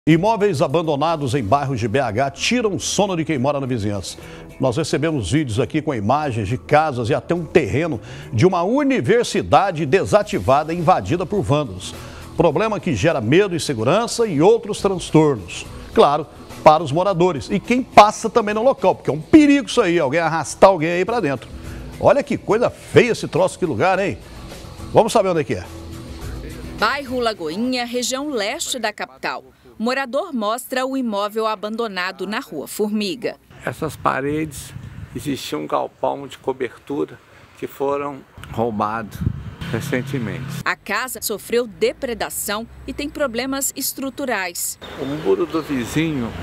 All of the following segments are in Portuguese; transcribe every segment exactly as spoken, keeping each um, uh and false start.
Imóveis abandonados em bairros de B H tiram o sono de quem mora na vizinhança. Nós recebemos vídeos aqui com imagens de casas e até um terreno de uma universidade desativada e invadida por vândalos. Problema que gera medo, insegurança e outros transtornos. Claro, para os moradores e quem passa também no local, porque é um perigo isso aí, alguém arrastar alguém aí para dentro. Olha que coisa feia esse troço, que lugar, hein? Vamos saber onde é que é. Bairro Lagoinha, região leste da capital. O morador mostra o imóvel abandonado na Rua Formiga. Essas paredes, existia um galpão de cobertura que foram roubados recentemente. A casa sofreu depredação e tem problemas estruturais. O muro do vizinho,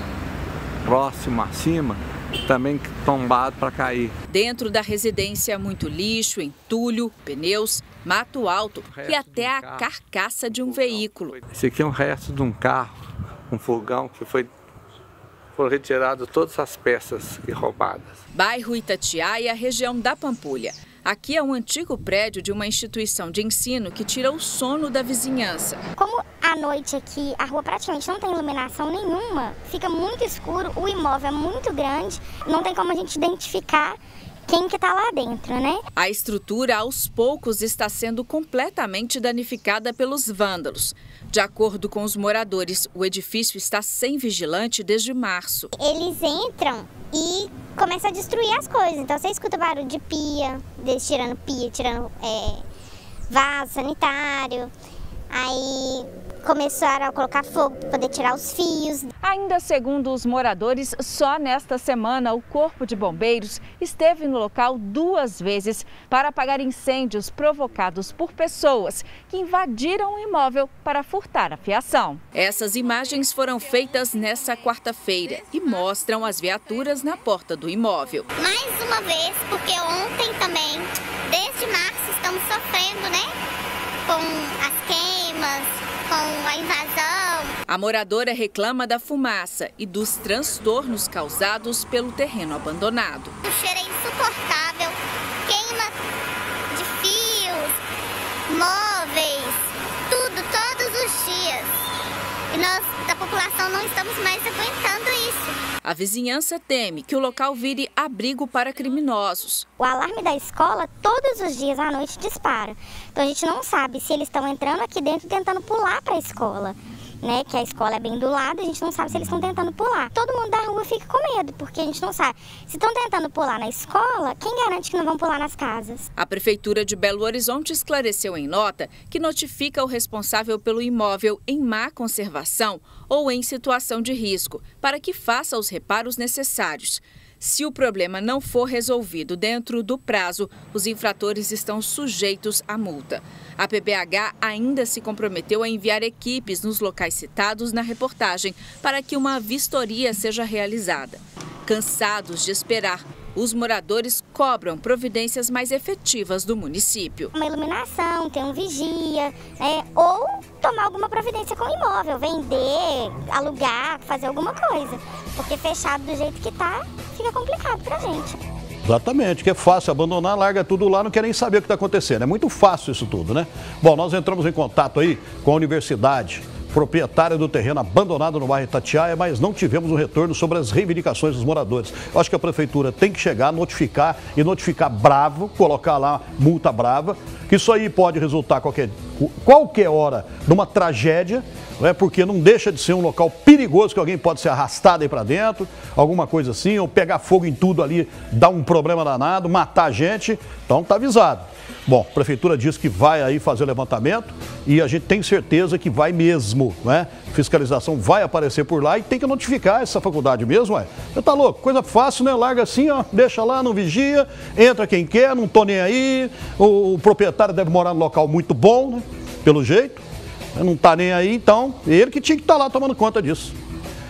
próximo acima, também tombado para cair. Dentro da residência, muito lixo, entulho, pneus, mato alto e até a carcaça de um veículo. Esse aqui é um resto de um carro, um fogão que foi, foram retiradas todas as peças e roubadas. Bairro Itatiaia, região da Pampulha. Aqui é um antigo prédio de uma instituição de ensino que tira o sono da vizinhança. Como à noite aqui a rua praticamente não tem iluminação nenhuma, fica muito escuro, o imóvel é muito grande, não tem como a gente identificar quem que está lá dentro, né? A estrutura, aos poucos, está sendo completamente danificada pelos vândalos. De acordo com os moradores, o edifício está sem vigilante desde março. Eles entram e começam a destruir as coisas. Então você escuta barulho de pia, deles tirando pia, tirando é, vaso sanitário. Aí começaram a colocar fogo para poder tirar os fios. Ainda segundo os moradores, só nesta semana o Corpo de Bombeiros esteve no local duas vezes para apagar incêndios provocados por pessoas que invadiram o imóvel para furtar a fiação. Essas imagens foram feitas nesta quarta-feira e mostram as viaturas na porta do imóvel. Mais uma vez, porque ontem também, desde março, estamos sofrendo, né, com as queimas, com a invasão. A moradora reclama da fumaça e dos transtornos causados pelo terreno abandonado. O cheiro é insuportável, queima de fios, móveis, tudo, todos os dias. E nós, da população, não estamos mais aguentando isso. A vizinhança teme que o local vire abrigo para criminosos. O alarme da escola, todos os dias à noite, dispara. Então a gente não sabe se eles estão entrando aqui dentro tentando pular para a escola, né? Que a escola é bem do lado, a gente não sabe se eles estão tentando pular. Todo mundo da rua fica com medo, porque a gente não sabe. Se estão tentando pular na escola, quem garante que não vão pular nas casas? A Prefeitura de Belo Horizonte esclareceu em nota que notifica o responsável pelo imóvel em má conservação ou em situação de risco, para que faça os reparos necessários. Se o problema não for resolvido dentro do prazo, os infratores estão sujeitos à multa. A P B H ainda se comprometeu a enviar equipes nos locais citados na reportagem para que uma vistoria seja realizada. Cansados de esperar, os moradores cobram providências mais efetivas do município. Uma iluminação, ter um vigia, né, ou tomar alguma providência com o imóvel, vender, alugar, fazer alguma coisa. Porque fechado do jeito que está, fica complicado pra gente. Exatamente, que é fácil abandonar, larga tudo lá, não quer nem saber o que está acontecendo. É muito fácil isso tudo, né? Bom, nós entramos em contato aí com a universidade, proprietária do terreno abandonado no bairro Itatiaia, mas não tivemos um retorno sobre as reivindicações dos moradores. Eu acho que a prefeitura tem que chegar, notificar e notificar bravo, colocar lá multa brava, que isso aí pode resultar qualquer, qualquer hora numa tragédia, né, porque não deixa de ser um local perigoso que alguém pode ser arrastado aí para dentro, alguma coisa assim, ou pegar fogo em tudo ali, dar um problema danado, matar a gente, então tá avisado. Bom, a prefeitura diz que vai aí fazer o levantamento e a gente tem certeza que vai mesmo, né? Fiscalização vai aparecer por lá e tem que notificar essa faculdade mesmo, ué. Você tá louco? Coisa fácil, né? Larga assim, ó, deixa lá, não vigia, entra quem quer, não tô nem aí. O, o proprietário deve morar num local muito bom, né? Pelo jeito, não tá nem aí, então ele que tinha que estar lá tomando conta disso.